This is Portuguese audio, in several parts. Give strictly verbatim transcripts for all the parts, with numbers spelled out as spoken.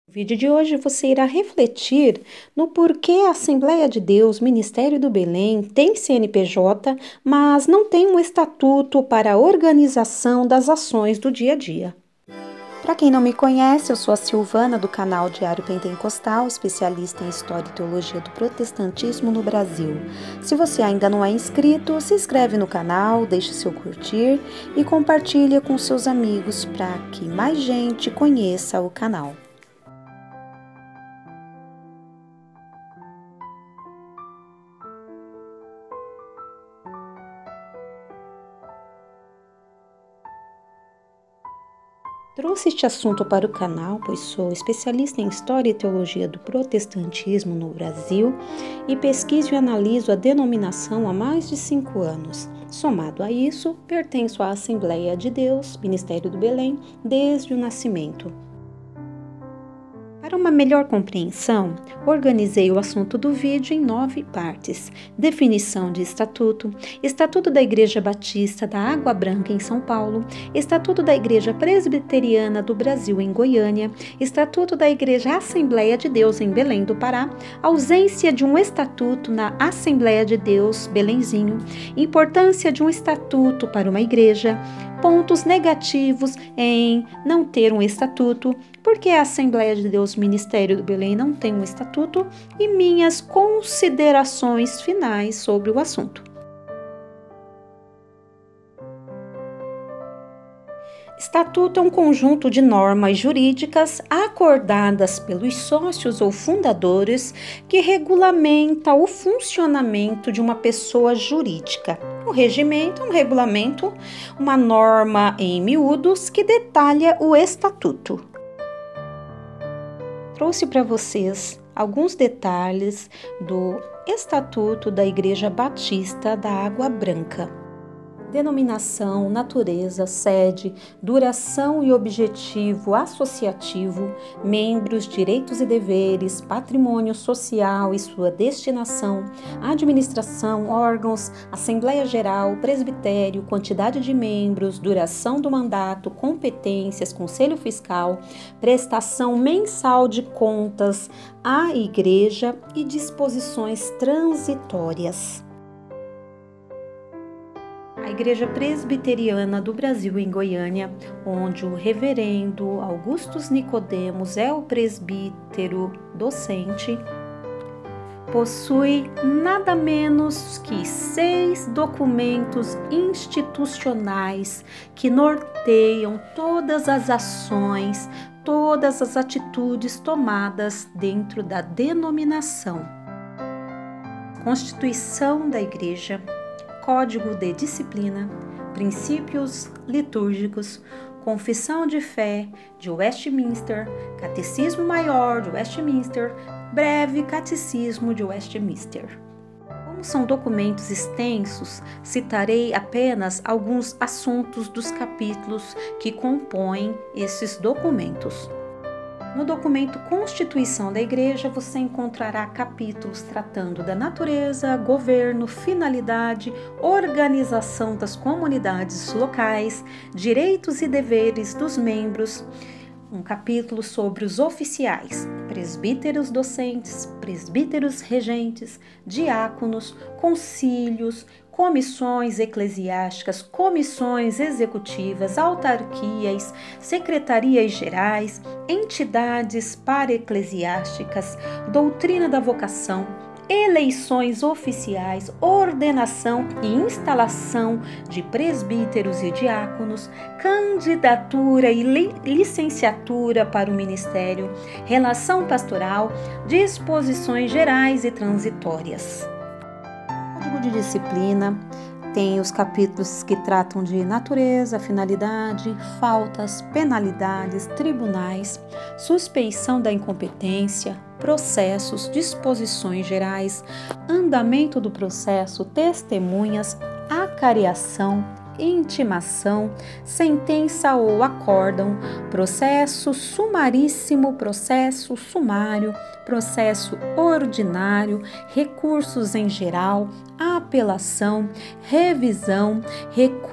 No vídeo de hoje você irá refletir no porquê a Assembleia de Deus, Ministério do Belém, tem C N P J, mas não tem um estatuto para a organização das ações do dia a dia. Para quem não me conhece, eu sou a Silvana do canal Diário Pentecostal, especialista em História e Teologia do Protestantismo no Brasil. Se você ainda não é inscrito, se inscreve no canal, deixe seu curtir e compartilhe com seus amigos para que mais gente conheça o canal. Trouxe este assunto para o canal, pois sou especialista em História e Teologia do Protestantismo no Brasil e pesquiso e analiso a denominação há mais de cinco anos. Somado a isso, pertenço à Assembleia de Deus, Ministério do Belém, desde o nascimento. Para uma melhor compreensão, organizei o assunto do vídeo em nove partes: definição de estatuto, estatuto da Igreja Batista da Água Branca em São Paulo, estatuto da Igreja Presbiteriana do Brasil em Goiânia, estatuto da Igreja Assembleia de Deus em Belém do Pará, ausência de um estatuto na Assembleia de Deus Belenzinho, importância de um estatuto para uma igreja, pontos negativos em não ter um estatuto, porque a Assembleia de Deus Ministério do Belém não tem um estatuto, e minhas considerações finais sobre o assunto. Estatuto é um conjunto de normas jurídicas acordadas pelos sócios ou fundadores que regulamenta o funcionamento de uma pessoa jurídica. O regimento é um regulamento, uma norma em miúdos que detalha o estatuto. Trouxe para vocês alguns detalhes do Estatuto da Igreja Batista da Água Branca. Denominação, natureza, sede, duração e objetivo associativo, membros, direitos e deveres, patrimônio social e sua destinação, administração, órgãos, Assembleia Geral, presbitério, quantidade de membros, duração do mandato, competências, conselho fiscal, prestação mensal de contas à igreja e disposições transitórias. A Igreja Presbiteriana do Brasil em Goiânia, onde o reverendo Augustus Nicodemos é o presbítero docente, possui nada menos que seis documentos institucionais que norteiam todas as ações, todas as atitudes tomadas dentro da denominação: Constituição da Igreja, Código de Disciplina, Princípios Litúrgicos, Confissão de Fé de Westminster, Catecismo Maior de Westminster, Breve Catecismo de Westminster. Como são documentos extensos, citarei apenas alguns assuntos dos capítulos que compõem esses documentos. No documento Constituição da Igreja, você encontrará capítulos tratando da natureza, governo, finalidade, organização das comunidades locais, direitos e deveres dos membros, um capítulo sobre os oficiais, presbíteros docentes, presbíteros regentes, diáconos, concílios, comissões eclesiásticas, comissões executivas, autarquias, secretarias gerais, entidades paraeclesiásticas, doutrina da vocação, eleições oficiais, ordenação e instalação de presbíteros e diáconos, candidatura e li- licenciatura para o ministério, relação pastoral, disposições gerais e transitórias. Código de Disciplina tem os capítulos que tratam de natureza, finalidade, faltas, penalidades, tribunais, suspeição da incompetência, processos, disposições gerais, andamento do processo, testemunhas, acareação, intimação, sentença ou acórdão, processo sumaríssimo, processo sumário, processo ordinário, recursos em geral, apelação, revisão,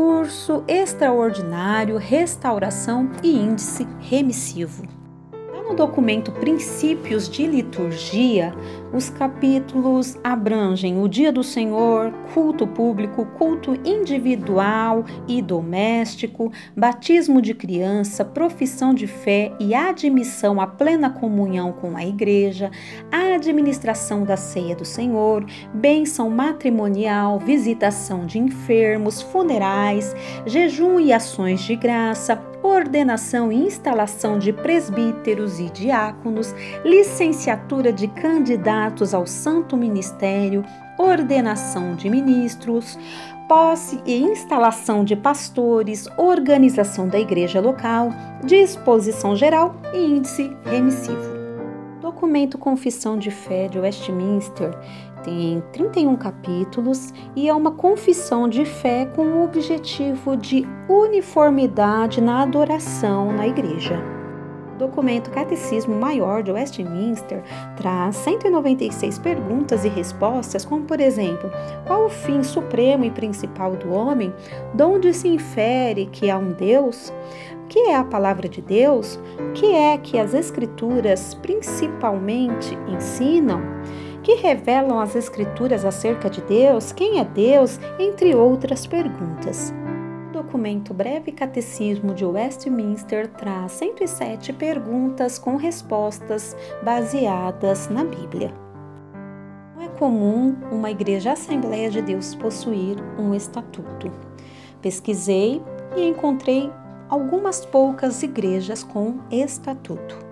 recurso extraordinário, restauração e índice remissivo. No documento Princípios de Liturgia, os capítulos abrangem o Dia do Senhor, culto público, culto individual e doméstico, batismo de criança, profissão de fé e admissão à plena comunhão com a Igreja, a administração da ceia do Senhor, bênção matrimonial, visitação de enfermos, funerais, jejum e ações de graça, ordenação e instalação de presbíteros e diáconos, licenciatura de candidatos ao santo ministério, ordenação de ministros, posse e instalação de pastores, organização da igreja local, disposição geral e índice remissivo. Documento Confissão de Fé de Westminster tem trinta e um capítulos e é uma confissão de fé com o objetivo de uniformidade na adoração na igreja. O documento Catecismo Maior de Westminster traz cento e noventa e seis perguntas e respostas, como por exemplo, qual o fim supremo e principal do homem? De onde se infere que há um Deus? O que é a palavra de Deus? O que é que as Escrituras principalmente ensinam? Que revelam as Escrituras acerca de Deus, quem é Deus, entre outras perguntas. O documento Breve Catecismo de Westminster traz cento e sete perguntas com respostas baseadas na Bíblia. Não é comum uma igreja Assembleia de Deus possuir um estatuto. Pesquisei e encontrei algumas poucas igrejas com estatuto.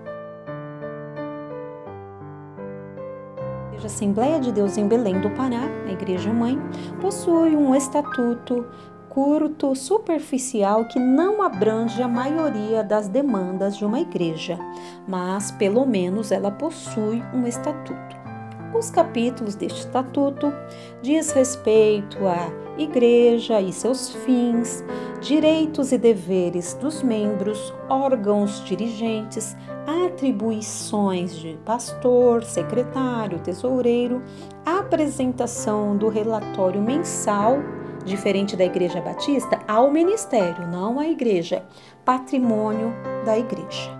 A Assembleia de Deus em Belém do Pará, a Igreja Mãe, possui um estatuto curto, superficial, que não abrange a maioria das demandas de uma igreja, mas pelo menos ela possui um estatuto. Os capítulos deste estatuto diz respeito à igreja e seus fins, direitos e deveres dos membros, órgãos dirigentes, atribuições de pastor, secretário, tesoureiro, apresentação do relatório mensal, diferente da Igreja Batista, ao ministério, não à igreja, patrimônio da igreja.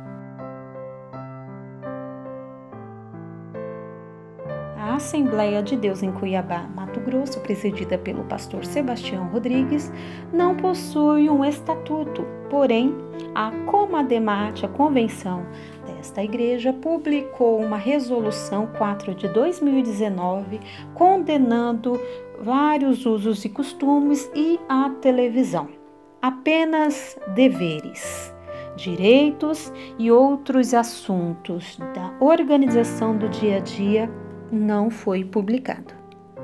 A Assembleia de Deus em Cuiabá, Mato Grosso, presidida pelo pastor Sebastião Rodrigues, não possui um estatuto, porém, a Comademate, a convenção desta igreja, publicou uma resolução quatro de dois mil e dezenove condenando vários usos e costumes e a televisão. Apenas deveres, direitos e outros assuntos da organização do dia a dia não foi publicado.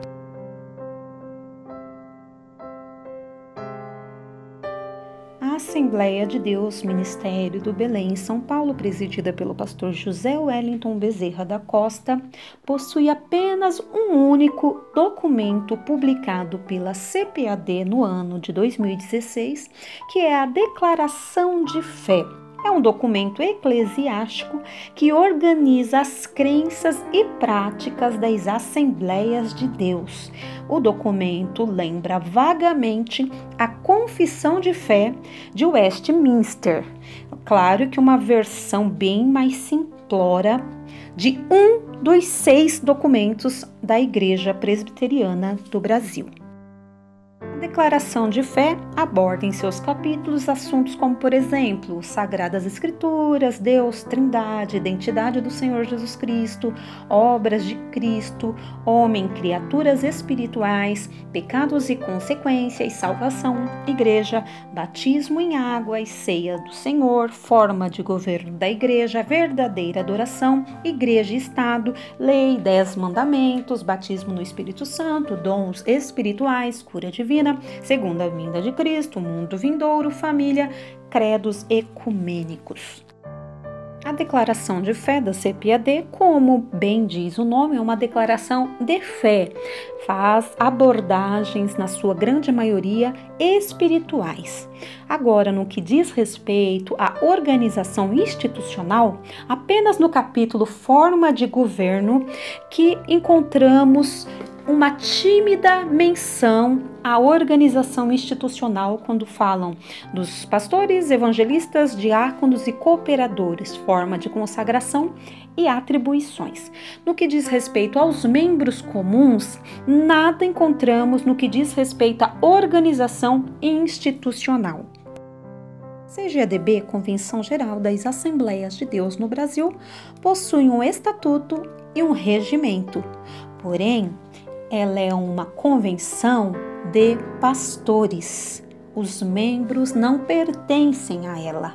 A Assembleia de Deus Ministério do Belém, em São Paulo, presidida pelo pastor José Wellington Bezerra da Costa, possui apenas um único documento publicado pela C P A D no ano de dois mil e dezesseis, que é a Declaração de Fé. É um documento eclesiástico que organiza as crenças e práticas das Assembleias de Deus. O documento lembra vagamente a Confissão de Fé de Westminster. Claro que uma versão bem mais simplória de um dos seis documentos da Igreja Presbiteriana do Brasil. A Declaração de Fé aborda em seus capítulos assuntos como, por exemplo, Sagradas Escrituras, Deus, Trindade, identidade do Senhor Jesus Cristo, obras de Cristo, homem, criaturas espirituais, pecados e consequências, salvação, igreja, batismo em água e ceia do Senhor, forma de governo da igreja, verdadeira adoração, igreja e Estado, lei, dez mandamentos, batismo no Espírito Santo, dons espirituais, cura divina, segunda vinda de Cristo, mundo vindouro, família, credos ecumênicos. A declaração de fé da C P A D, como bem diz o nome, é uma declaração de fé. Faz abordagens, na sua grande maioria, espirituais. Agora, no que diz respeito à organização institucional, apenas no capítulo Forma de Governo que encontramos uma tímida menção à organização institucional quando falam dos pastores, evangelistas, diáconos e cooperadores, forma de consagração e atribuições. No que diz respeito aos membros comuns, nada encontramos no que diz respeito à organização institucional. C G A D B, Convenção Geral das Assembleias de Deus no Brasil, possui um estatuto e um regimento. Porém, ela é uma convenção de pastores. Os membros não pertencem a ela.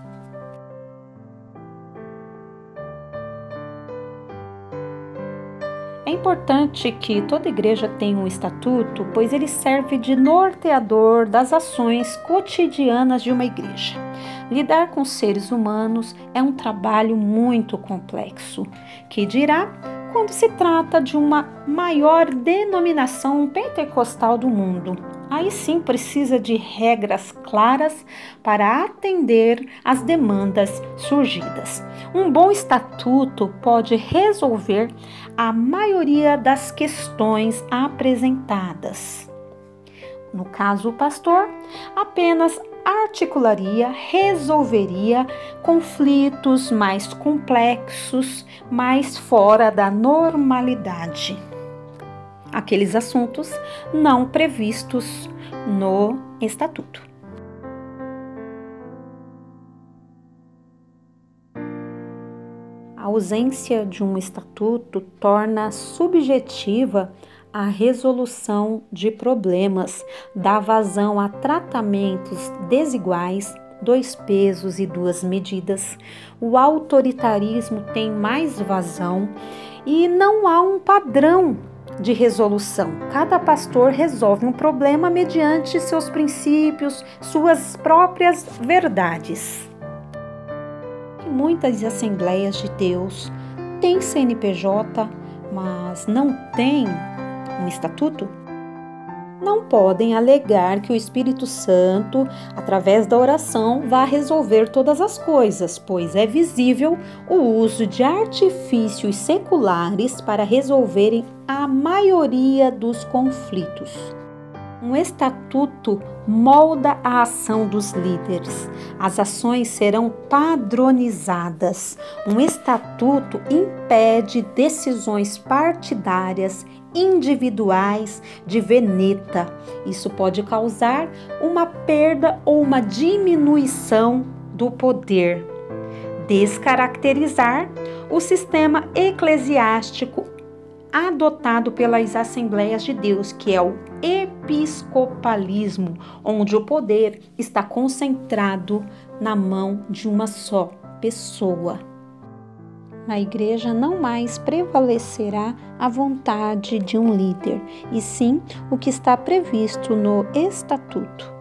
É importante que toda igreja tenha um estatuto, pois ele serve de norteador das ações cotidianas de uma igreja. Lidar com seres humanos é um trabalho muito complexo, que dirá quando se trata de uma maior denominação pentecostal do mundo. Aí sim precisa de regras claras para atender às demandas surgidas. Um bom estatuto pode resolver a maioria das questões apresentadas. No caso, o pastor apenas articularia, resolveria conflitos mais complexos, mais fora da normalidade. Aqueles assuntos não previstos no estatuto. A ausência de um estatuto torna subjetiva a resolução de problemas, dá vazão a tratamentos desiguais, dois pesos e duas medidas. O autoritarismo tem mais vazão e não há um padrão de resolução. Cada pastor resolve um problema mediante seus princípios, suas próprias verdades. Muitas assembleias de Deus têm C N P J, mas não têm um estatuto? Não podem alegar que o Espírito Santo, através da oração, vá resolver todas as coisas, pois é visível o uso de artifícios seculares para resolverem a maioria dos conflitos. Um estatuto molda a ação dos líderes. As ações serão padronizadas. Um estatuto impede decisões partidárias, individuais, de veneta. Isso pode causar uma perda ou uma diminuição do poder. Descaracterizar o sistema eclesiástico adotado pelas Assembleias de Deus, que é o episcopalismo, onde o poder está concentrado na mão de uma só pessoa. Na igreja não mais prevalecerá a vontade de um líder, e sim o que está previsto no estatuto.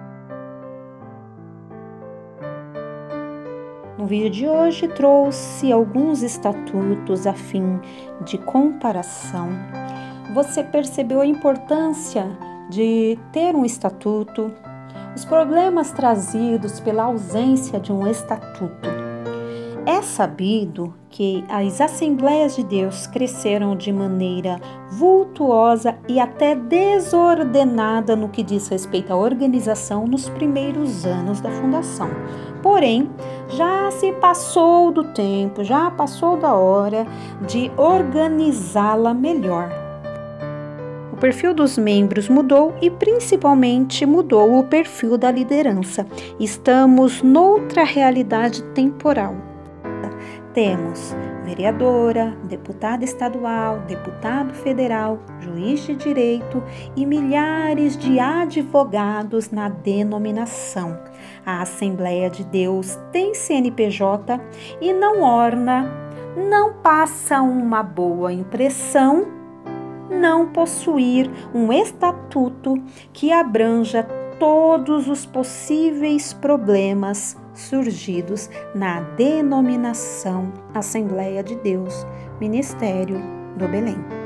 No vídeo de hoje trouxe alguns estatutos a fim de comparação. Você percebeu a importância de ter um estatuto, os problemas trazidos pela ausência de um estatuto. É sabido que as Assembleias de Deus cresceram de maneira vultuosa e até desordenada no que diz respeito à organização nos primeiros anos da fundação. Porém, já se passou do tempo, já passou da hora de organizá-la melhor. O perfil dos membros mudou e principalmente mudou o perfil da liderança. Estamos noutra realidade temporal. Temos vereadora, deputada estadual, deputado federal, juiz de direito e milhares de advogados na denominação. A Assembleia de Deus tem C N P J e não orna, não passa uma boa impressão, não possuir um estatuto que abranja todos os possíveis problemas surgidos na denominação Assembleia de Deus, Ministério do Belém.